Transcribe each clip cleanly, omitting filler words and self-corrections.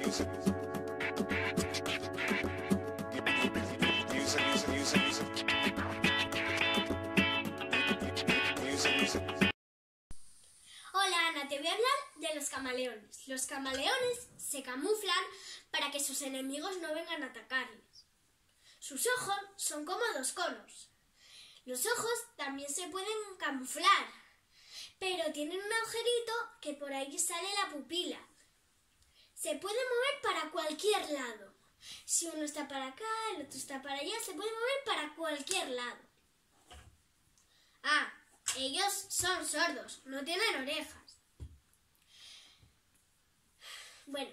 Hola Ana, te voy a hablar de los camaleones. Los camaleones se camuflan para que sus enemigos no vengan a atacarles. Sus ojos son como dos conos. Los ojos también se pueden camuflar, pero tienen un agujerito que por ahí sale la pupila. Se puede mover para cualquier lado. Si uno está para acá, el otro está para allá, se puede mover para cualquier lado. Ah, ellos son sordos, no tienen orejas. Bueno,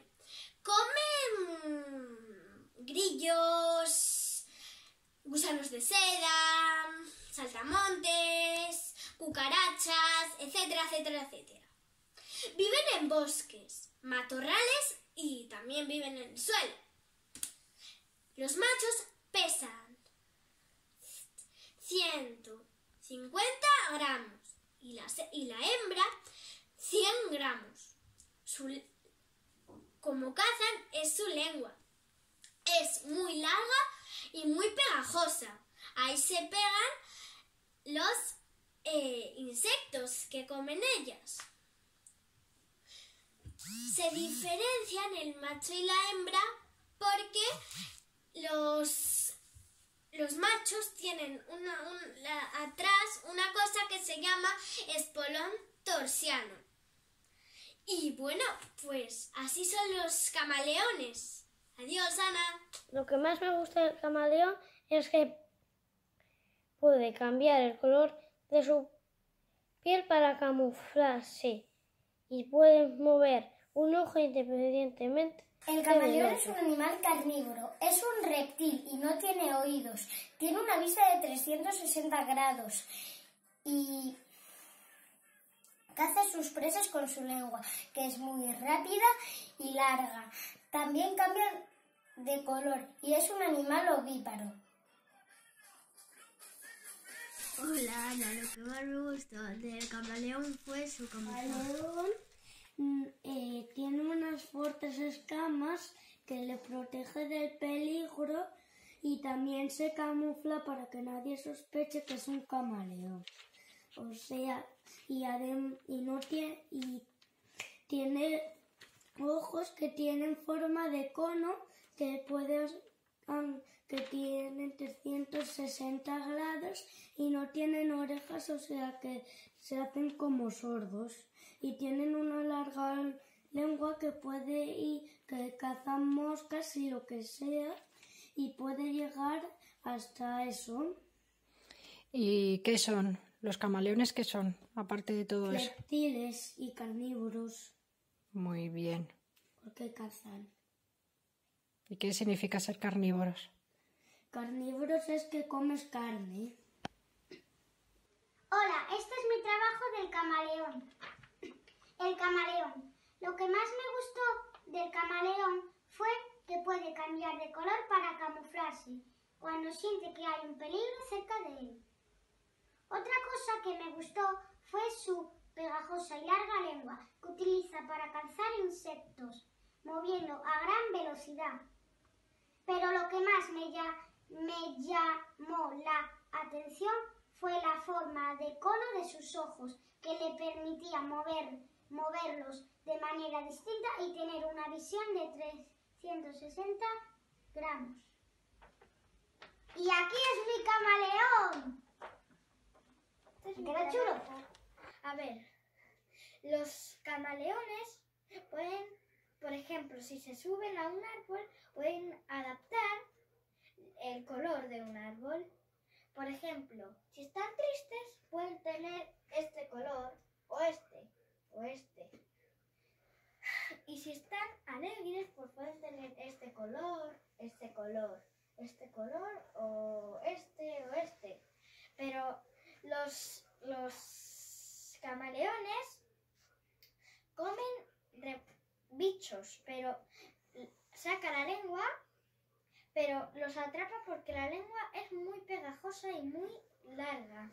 comen grillos, gusanos de seda, saltamontes, cucarachas, etcétera, etcétera, etcétera. Viven en bosques, matorrales y también viven en el suelo. Los machos pesan 150 gramos y la hembra 100 gramos. Como cazan es su lengua. Es muy larga y muy pegajosa. Ahí se pegan los insectos que comen ellas. Se diferencian el macho y la hembra porque los machos tienen atrás una cosa que se llama espolón torsiano. Y bueno, pues así son los camaleones. Adiós, Ana. Lo que más me gusta del camaleón es que puede cambiar el color de su piel para camuflarse y puede mover un ojo independientemente. El camaleón es un animal carnívoro, es un reptil y no tiene oídos. Tiene una vista de 360 grados y caza sus presas con su lengua, que es muy rápida y larga. También cambia de color y es un animal ovíparo. Hola Ana, lo que más me gustó del camaleón fue su camuflaje. Tiene unas fuertes escamas que le protege del peligro y también se camufla para que nadie sospeche que es un camaleón. O sea, y tiene ojos que tienen forma de cono que tienen 360 grados y no tienen orejas, o sea que se hacen como sordos. Y tienen una larga lengua que que cazan moscas y lo que sea, y puede llegar hasta eso. ¿Y qué son? ¿Los camaleones qué son, aparte de todo eso? Reptiles y carnívoros. Muy bien. Porque cazan. ¿Y qué significa ser carnívoros? Carnívoros es que comes carne. Hola, este es mi trabajo del camaleón. El camaleón. Lo que más me gustó del camaleón fue que puede cambiar de color para camuflarse cuando siente que hay un peligro cerca de él. Otra cosa que me gustó fue su pegajosa y larga lengua que utiliza para cazar insectos, moviendo a gran velocidad. Pero lo que más me llamó la atención fue la forma de cono de sus ojos, que le permitía moverlos de manera distinta y tener una visión de 360 gramos. ¡Y aquí es mi camaleón! ¿Queda chulo? A ver, los camaleones pueden, por ejemplo, si se suben a un árbol, pueden adaptar el color de un árbol. Por ejemplo, si están tristes, pueden tener este color, o este, o este. Y si están alegres, pues pueden tener este color, este color, este color, o este. Pero los camaleones comen bichos, pero saca la lengua, pero los atrapa porque la lengua es muy pegajosa y muy larga.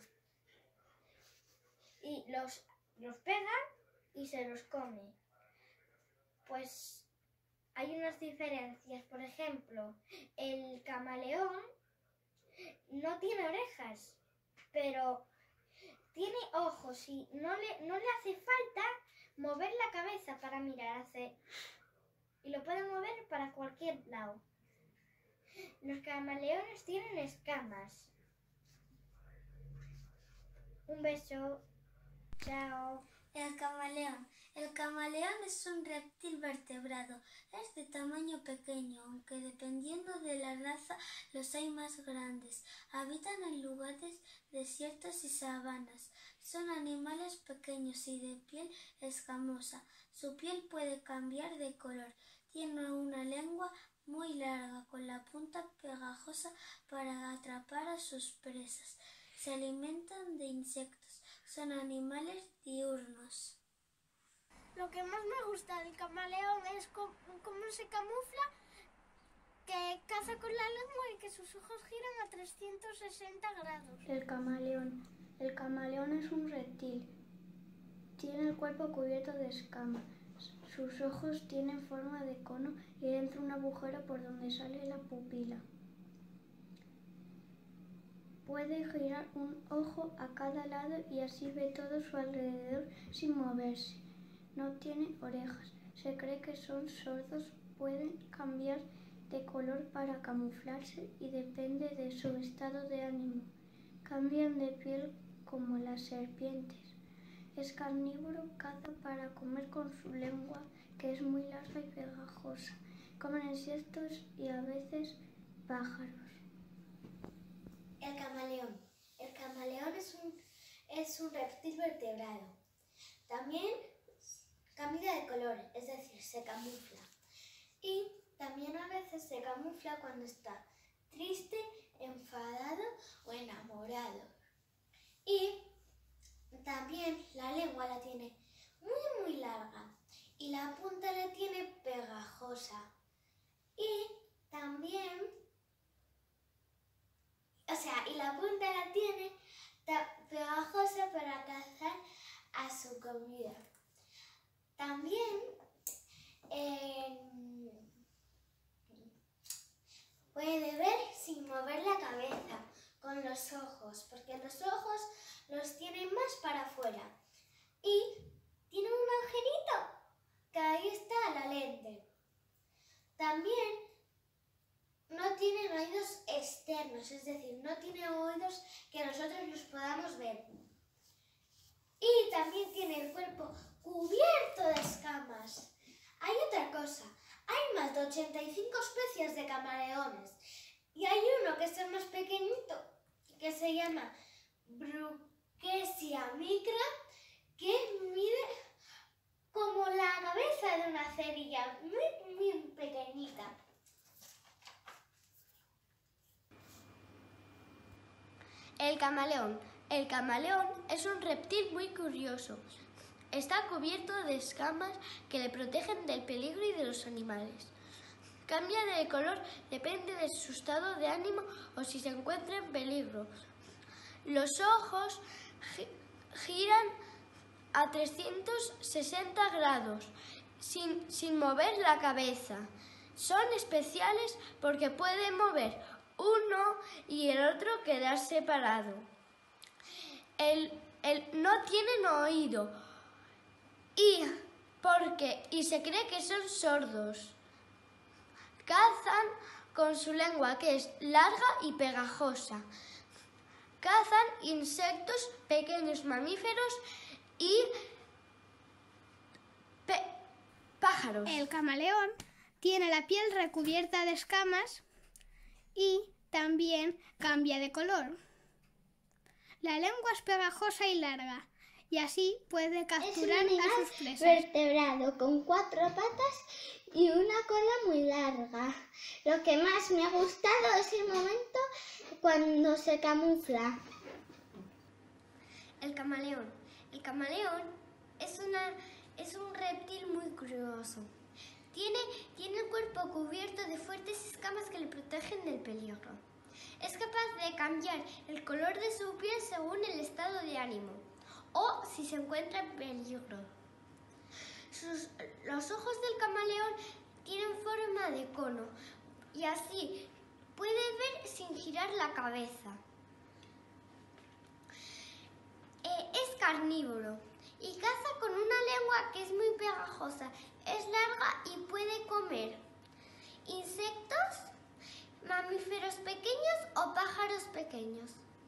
Y los pega y se los come. Pues hay unas diferencias. Por ejemplo, el camaleón no tiene orejas, pero tiene ojos y no le hace falta mover la cabeza para mirar y lo puede mover para cualquier lado. Los camaleones tienen escamas. Un beso. Chao. El camaleón. El camaleón es un reptil vertebrado. Es de tamaño pequeño, aunque dependiendo de la raza los hay más grandes. Habitan en lugares desiertos y sabanas. Son animales pequeños y de piel escamosa. Su piel puede cambiar de color. Tiene una lengua muy larga con la punta pegajosa para atrapar a sus presas. Se alimentan de insectos. Son animales diurnos. Lo que más me gusta del camaleón es cómo se camufla, que caza con la lengua y que sus ojos giran a 360 grados. El camaleón. El camaleón es un reptil. Tiene el cuerpo cubierto de escamas. Sus ojos tienen forma de cono y dentro un agujero por donde sale la pupila. Puede girar un ojo a cada lado y así ve todo su alrededor sin moverse. No tiene orejas. Se cree que son sordos. Pueden cambiar de color para camuflarse y depende de su estado de ánimo. Cambian de piel como las serpientes. Es carnívoro, caza para comer con su lengua, que es muy larga y pegajosa. Comen insectos y a veces pájaros. El camaleón. El camaleón es un reptil vertebrado. También cambia de color, es decir, se camufla. Y también a veces se camufla cuando está triste, enfadado o enamorado. Y también la lengua la tiene muy larga y la punta la tiene pegajosa. Y también, y la punta la tiene pegajosa para cazar a su comida. También puede ver sin mover la cabeza, con los ojos, porque los ojos los tiene más para afuera. Y tiene un agujerito, que ahí está la lente. También no tienen oídos externos, es decir, no tiene oídos que nosotros los podamos ver. Y también tiene el cuerpo cubierto de escamas. Hay otra cosa, hay más de 85 especies de camaleones y hay uno que es el más pequeñito, que se llama Brookesia micra, que mide como la cabeza de una cerilla, muy pequeñita. El camaleón. El camaleón es un reptil muy curioso. Está cubierto de escamas que le protegen del peligro y de los animales. Cambia de color, depende de su estado de ánimo o si se encuentra en peligro. Los ojos giran a 360 grados, sin mover la cabeza. Son especiales porque pueden mover uno y el otro quedar separado. No tienen oído y se cree que son sordos. Cazan con su lengua, que es larga y pegajosa. Cazan insectos, pequeños mamíferos y pájaros. El camaleón tiene la piel recubierta de escamas y también cambia de color. La lengua es pegajosa y larga y así puede capturar a sus presas. Vertebrado con 4 patas y una cola muy larga. Lo que más me ha gustado es el momento cuando se camufla. El camaleón. El camaleón es un reptil muy curioso. Tiene el cuerpo cubierto de fuertes escamas que le protegen del peligro. Es capaz de cambiar el color de su piel según el estado de ánimo o si se encuentra en peligro. Los ojos del camaleón tienen forma de cono y así puede ver sin girar la cabeza. Es carnívoro y caza con una lengua que es muy pegajosa, es larga y puede comer insectos, mamíferos pequeños o pájaros pequeños.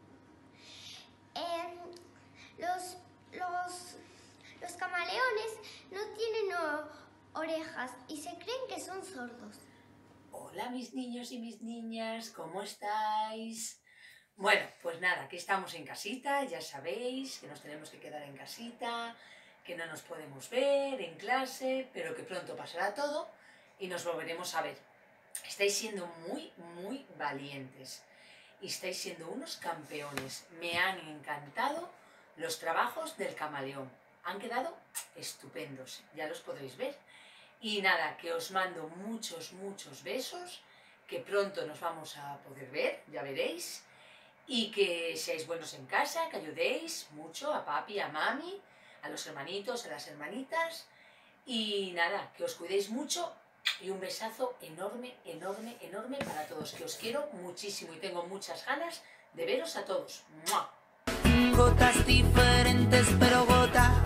Los camaleones no tienen orejas y se creen que son sordos. Hola mis niños y mis niñas, ¿cómo estáis? Bueno, pues nada, aquí estamos en casita, ya sabéis que nos tenemos que quedar en casita, que no nos podemos ver en clase, pero que pronto pasará todo y nos volveremos a ver. Estáis siendo muy valientes y estáis siendo unos campeones. Me han encantado los trabajos del camaleón. Han quedado estupendos, ya los podréis ver. Y nada, que os mando muchos besos, que pronto nos vamos a poder ver, ya veréis. Y que seáis buenos en casa, que ayudéis mucho a papi, a mami, a los hermanitos, a las hermanitas. Y nada, que os cuidéis mucho y un besazo enorme para todos, que os quiero muchísimo y tengo muchas ganas de veros a todos. ¡Mua! Gotas diferentes, pero gotas